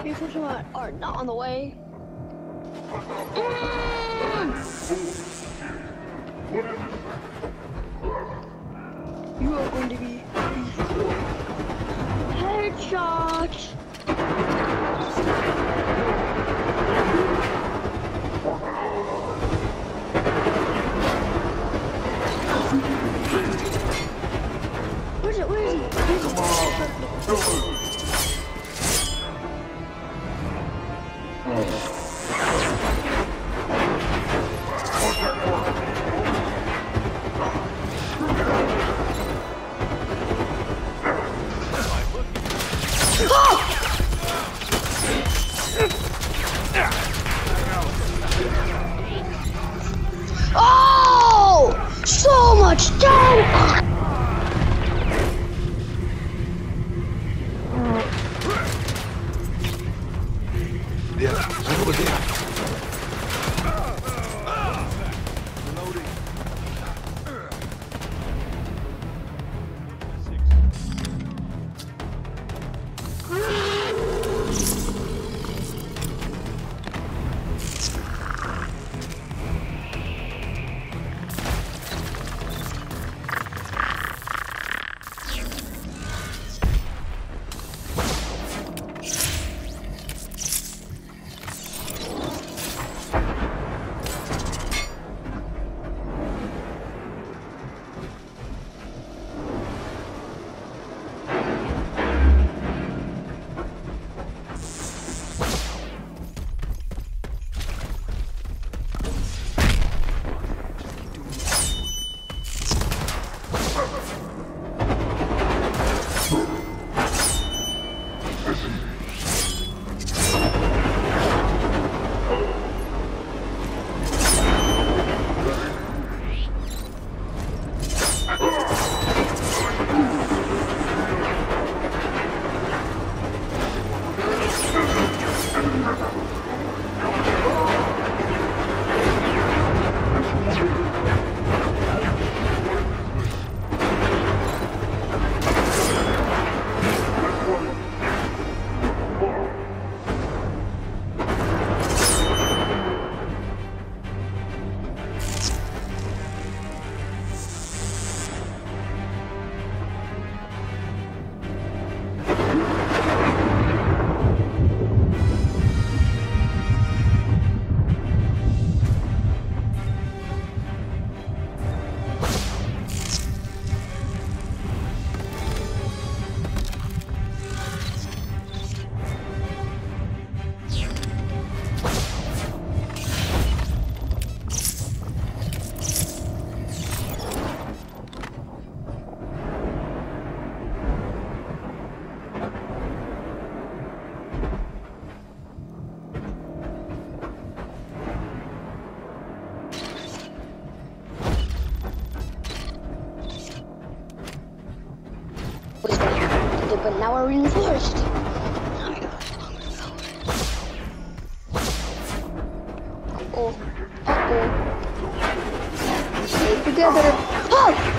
Reinforcements are not on the way. You are going to be headshot. Where is it? Where is he? Oh! So much damage! Yeah, over there. But now we're reinforced. Uh-oh. Uh-oh. Stay together. Oh!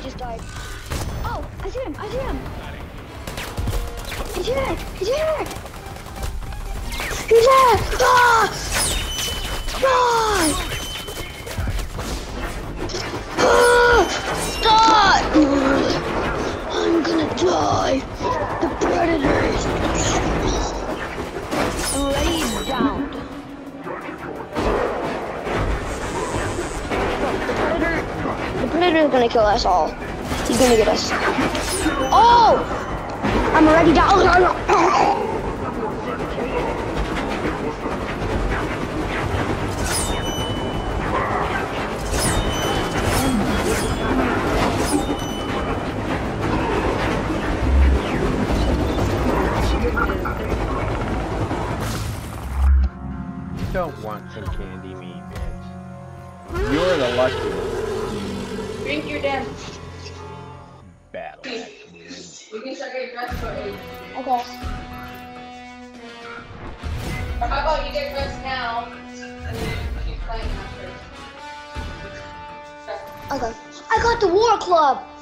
just died. Oh, I see him. I see him. He's here. He's here. He's here. Ah! God! Ah! Die! I'm gonna die. The predator is laid down. The predator is gonna kill us all. He's gonna get us. Oh! I'm already down. Don't want some candy me, bitch. You're the lucky one. Drink your damn. Battle. You can start getting dressed for it. Okay. Or how about you get dressed now and then keep playing after. Okay. I got the war club.